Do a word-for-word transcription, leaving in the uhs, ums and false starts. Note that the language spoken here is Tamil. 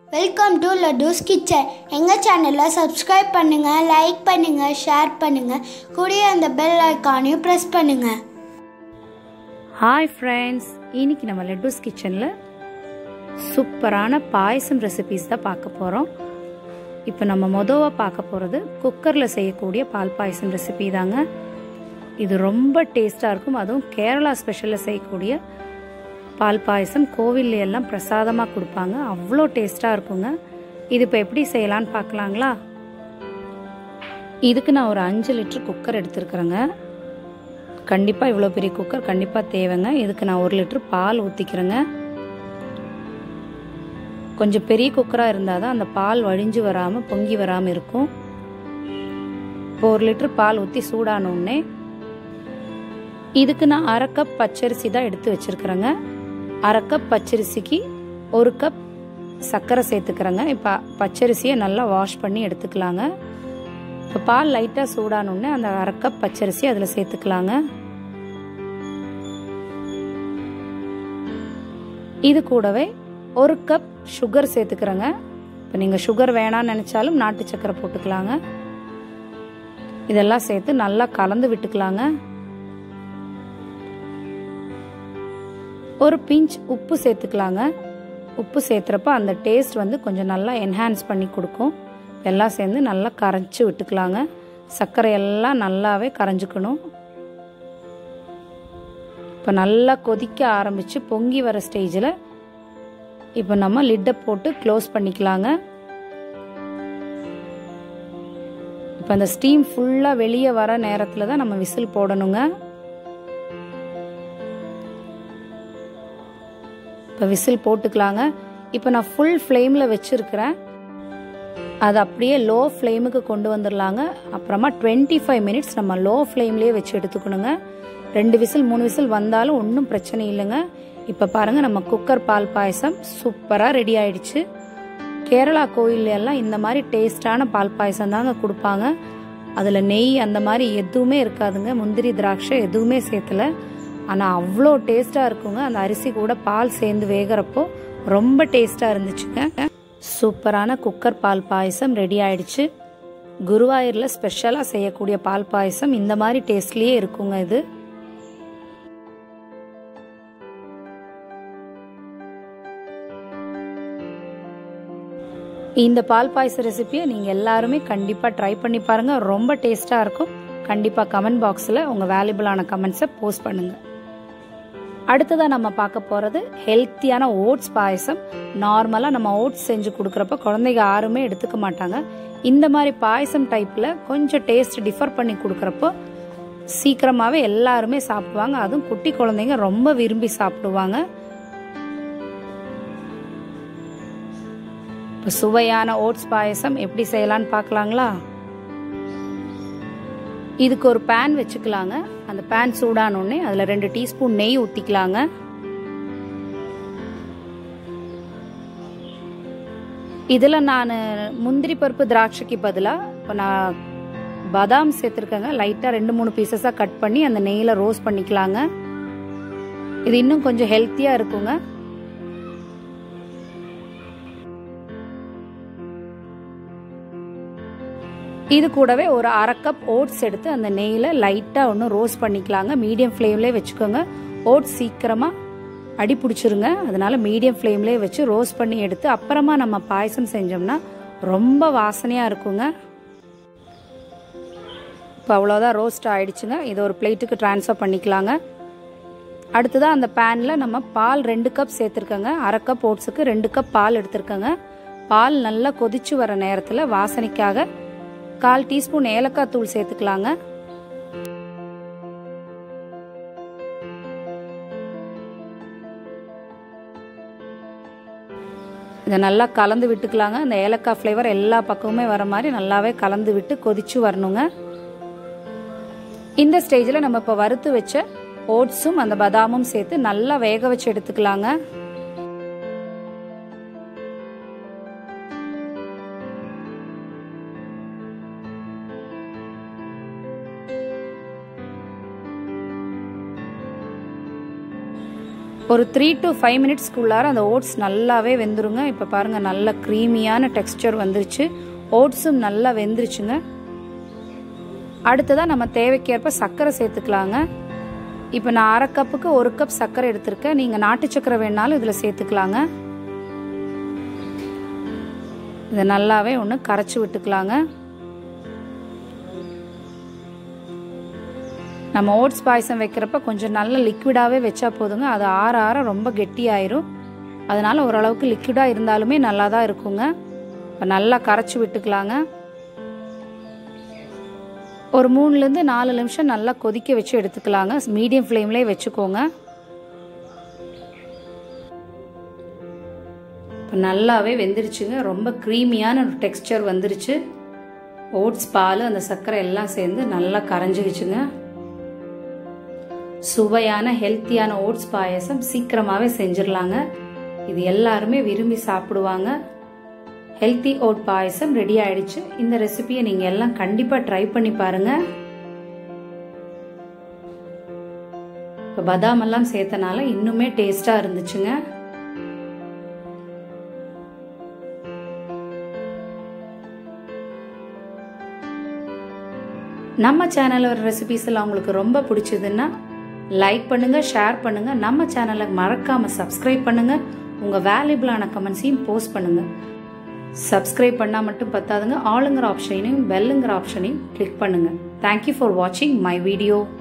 Welcome to லடூஸ் kitchen. எங்கள் சேனலில் சப்ஸ்கிரைப் பண்ணுங்கள், லைக் பண்ணுங்கள், ஷேர் பண்ணுங்கள், கூடிய அந்த பெல் ஐக்கானையும் ப்ரெஸ் பண்ணுங்கள். ஹாய் ஃப்ரெண்ட்ஸ், இன்னைக்கு நம்ம லடூஸ் கிச்சனில் சூப்பரான பாயசம் ரெசிபீஸ் தான் பார்க்க போகிறோம். இப்போ நம்ம மொதவாக பார்க்க போகிறது குக்கரில் செய்யக்கூடிய பால் பாயசம் ரெசிபி தாங்க. இது ரொம்ப டேஸ்ட்டாக இருக்கும். அதுவும் கேரளா ஸ்பெஷலில் செய்யக்கூடிய பால் பாயசம் கோவில்ல எல்லாம் பிரசாதமாக கொடுப்பாங்க. அவ்வளோ டேஸ்ட்டாக இருக்குங்க. இது இப்போ எப்படி செய்யலான்னு பார்க்கலாங்களா? இதுக்கு நான் ஒரு அஞ்சு லிட்டர் குக்கர் எடுத்துருக்குறேங்க. கண்டிப்பாக இவ்வளோ பெரிய குக்கர் கண்டிப்பாக தேவைங்க. இதுக்கு நான் ஒரு லிட்டர் பால் ஊற்றிக்கிறேங்க. கொஞ்சம் பெரிய குக்கராக இருந்தால் தான் அந்த பால் வழிஞ்சு வராமல் பொங்கி வராமல் இருக்கும். இப்போ ஒரு லிட்டர் பால் ஊற்றி சூடானோடனே இதுக்கு நான் அரை கப் பச்சரிசி தான் எடுத்து வச்சுருக்குறேங்க. அரை கப் பச்சரிசிக்கு ஒரு கப் சர்க்கரை சேர்த்துக்கிறேங்க. இப்போ பச்சரிசியை நல்லா வாஷ் பண்ணி எடுத்துக்கலாங்க. இப்போ பால் லைட்டாக சூடானோடனே அந்த அரை கப் பச்சரிசி அதில் சேர்த்துக்கலாங்க. இது கூடவே ஒரு கப் சுகர் சேர்த்துக்கிறேங்க. இப்போ நீங்கள் சுகர் வேணான்னு நினச்சாலும் நாட்டு சர்க்கரை போட்டுக்கலாங்க. இதெல்லாம் சேர்த்து நல்லா கலந்து விட்டுக்கலாங்க. ஒரு பிஞ்ச் உப்பு சேர்த்துக்கலாங்க. உப்பு சேர்த்துறப்ப அந்த டேஸ்ட் வந்து கொஞ்சம் நல்லா என்ஹான்ஸ் பண்ணி கொடுக்கும். எல்லாம் சேர்ந்து நல்லா கரைச்சி விட்டுக்கலாங்க. சர்க்கரை எல்லாம் நல்லாவே கரைஞ்சிக்கணும். இப்போ நல்லா கொதிக்க ஆரம்பித்து பொங்கி வர ஸ்டேஜில் இப்போ நம்ம லிட்டை போட்டு க்ளோஸ் பண்ணிக்கலாங்க. இப்போ அந்த ஸ்டீம் ஃபுல்லாக வெளியே வர நேரத்தில் தான் நம்ம விசில் போடணுங்க. இப்போ விசில் போட்டுக்கலாங்க. இப்போ நான் ஃபுல் ஃப்ளேமில் வச்சுருக்கிறேன். அது அப்படியே லோ ஃப்ளேமுக்கு கொண்டு வந்துடலாங்க. அப்புறமா டுவெண்ட்டி ஃபைவ் மினிட்ஸ் நம்ம லோ ஃப்ளேம்லேயே வச்சு எடுத்துக்கணுங்க. ரெண்டு விசில் மூணு விசில் வந்தாலும் ஒன்றும் பிரச்சனை இல்லைங்க. இப்போ பாருங்கள், நம்ம குக்கர் பால் பாயசம் சூப்பராக ரெடி ஆயிடுச்சு. கேரளா கோயில்ல எல்லாம் இந்த மாதிரி டேஸ்டான பால் பாயசம் தாங்க கொடுப்பாங்க. அதில் நெய் அந்த மாதிரி எதுவுமே இருக்காதுங்க. முந்திரி திராட்சை எதுவுமே சேர்த்துல. ஆனால் அவ்வளோ டேஸ்ட்டாக இருக்குங்க. அந்த அரிசி கூட பால் சேர்ந்து வேகிறப்போ ரொம்ப டேஸ்ட்டாக இருந்துச்சுங்க. சூப்பரான குக்கர் பால் பாயசம் ரெடி ஆயிடுச்சு. குருவாயூரில் ஸ்பெஷலாக செய்யக்கூடிய பால் பாயசம் இந்த மாதிரி டேஸ்ட்லேயே இருக்குங்க. இது இந்த பால் பாயச ரெசிபியை நீங்கள் எல்லாருமே கண்டிப்பாக ட்ரை பண்ணி பாருங்கள். ரொம்ப டேஸ்ட்டாக இருக்கும். கண்டிப்பாக கமெண்ட் பாக்ஸில் உங்கள் வேல்யூபிளான கமெண்ட்ஸை போஸ்ட் பண்ணுங்கள். அடுத்ததாக நம்ம பார்க்க போகிறது ஹெல்த்தியான ஓட்ஸ் பாயசம். நார்மலாக நம்ம ஓட்ஸ் செஞ்சு கொடுக்குறப்ப குழந்தைங்க யாருமே எடுத்துக்க மாட்டாங்க. இந்த மாதிரி பாயசம் டைப்பில் கொஞ்சம் டேஸ்ட் டிஃபர் பண்ணி கொடுக்குறப்போ சீக்கிரமாகவே எல்லாருமே சாப்பிடுவாங்க. அதுவும் குட்டி குழந்தைங்க ரொம்ப விரும்பி சாப்பிடுவாங்க. இப்போ சுவையான ஓட்ஸ் பாயசம் எப்படி செய்யலான்னு பார்க்கலாங்களா? இதுக்கு ஒரு பேன் வச்சுக்கலாங்க. அந்த பேன் சூடானோடனே அதில் ரெண்டு டீஸ்பூன் நெய் ஊற்றிக்கலாங்க. இதில் நான் முந்திரி பருப்பு திராட்சைக்கு பதிலாக இப்போ நான் பாதாம் சேர்த்துருக்கேங்க. லைட்டாக ரெண்டு மூணு பீசஸாக கட் பண்ணி அந்த நெய்யில் ரோஸ்ட் பண்ணிக்கலாங்க. இது இன்னும் கொஞ்சம் ஹெல்த்தியாக இருக்குங்க. இது கூடவே ஒரு அரை கப் ஓட்ஸ் எடுத்து அந்த நெய்யில் லைட்டாக ஒன்று ரோஸ்ட் பண்ணிக்கலாங்க. மீடியம் ஃப்ளேம்லேயே வச்சுக்கோங்க. ஓட்ஸ் சீக்கிரமாக அடி பிடிச்சிருங்க. அதனால மீடியம் ஃப்ளேம்லேயே வச்சு ரோஸ்ட் பண்ணி எடுத்து அப்புறமா நம்ம பாயசம் செஞ்சோம்னா ரொம்ப வாசனையாக இருக்குங்க. இப்போ அவ்வளோதான் ரோஸ்ட் ஆகிடுச்சுங்க. இதை ஒரு பிளேட்டுக்கு ட்ரான்ஸ்ஃபர் பண்ணிக்கலாங்க. அடுத்ததாக அந்த பேனில் நம்ம பால் ரெண்டு கப் சேர்த்துருக்கோங்க. அரை கப் ஓட்ஸுக்கு ரெண்டு கப் பால் எடுத்துருக்கோங்க. பால் நல்லா கொதிச்சு வர நேரத்தில் வாசனைக்காக கால் டீஸ்பூன் ஏலக்காய் தூள் சேர்த்துக்கலாங்க. இதை நல்லா கலந்து விட்டுக்கலாங்க. அந்த ஏலக்காய் ஃப்ளேவர் எல்லா பக்கமுமே வர மாதிரி நல்லாவே கலந்து விட்டு கொதிச்சு வரணுங்க. இந்த ஸ்டேஜில் நம்ம இப்போ வறுத்து வச்ச ஓட்ஸும் அந்த பாதாமும் சேர்த்து நல்லா வேக வச்சு எடுத்துக்கலாங்க. ஒரு த்ரீ டு ஃபைவ் மினிட்ஸ்க்குள்ளார அந்த ஓட்ஸ் நல்லாவே வெந்துருங்க. இப்போ பாருங்கள், நல்ல க்ரீமியான டெக்ஸ்டர் வந்துருச்சு. ஓட்ஸும் நல்லா வெந்துருச்சுங்க. அடுத்ததாக நம்ம தேவைக்கேற்ப சர்க்கரை சேர்த்துக்கலாங்க. இப்போ நான் அரை கப்புக்கு ஒரு கப் சர்க்கரை எடுத்திருக்கேன். நீங்கள் நாட்டு சர்க்கரை வேணாலும் இதில் சேர்த்துக்கலாங்க. இதை நல்லாவே ஒன்று கரைச்சி விட்டுக்கலாங்க. நம்ம ஓட்ஸ் பாயசம் வைக்கிறப்ப கொஞ்சம் நல்ல லிக்விடாகவே வச்சா போதுங்க. அது ஆற ஆற ரொம்ப கெட்டியாயிரும். அதனால் ஓரளவுக்கு லிக்விடாக இருந்தாலுமே நல்லா தான் இருக்குங்க. இப்போ நல்லா கரைச்சி விட்டுக்கலாங்க. ஒரு மூணுலேருந்து நாலு நிமிஷம் நல்லா கொதிக்க வச்சு எடுத்துக்கலாங்க. மீடியம் ஃப்ளேம்லேயே வச்சுக்கோங்க. இப்போ நல்லாவே வெந்துருச்சுங்க. ரொம்ப க்ரீமியான ஒரு டெக்ஸ்டர் வந்துருச்சு. ஓட்ஸ் பால் அந்த சர்க்கரை எல்லாம் சேர்ந்து நல்லா கரைஞ்சிருச்சுங்க. சுவையான ஹெல்த்தியான ஓட்ஸ் பாயசம் சீக்கிரமாகவே செஞ்சிடலாங்க. இது எல்லாருமே விரும்பி சாப்பிடுவாங்க. ஹெல்த்தி ஓட் பாயசம் ரெடி ஆயிடுச்சு. இந்த ரெசிபியை நீங்கள் எல்லாம் கண்டிப்பாக ட்ரை பண்ணி பாருங்க. இப்போ பாதாம் எல்லாம் சேர்த்தனால இன்னுமே டேஸ்டாக இருந்துச்சுங்க. நம்ம சேனலில் வர ரெசிபிஸ் எல்லாம் உங்களுக்கு ரொம்ப பிடிச்சதுன்னா லைக் பண்ணுங்க, ஷேர் பண்ணுங்க. நம்ம சேனலை மறக்காம சப்ஸ்கிரைப் பண்ணுங்க. உங்க வேல்யூபிளான கமெண்ட்ஸையும் போஸ்ட் பண்ணுங்க. சப்ஸ்கிரைப் பண்ணா மட்டும் பத்தாதுங்க, ஆளுங்கிற ஆப்ஷனையும் பெல்லுங்கிற ஆப்ஷனையும் கிளிக் பண்ணுங்க. தேங்க்யூ ஃபார் வாட்சிங் மை வீடியோ.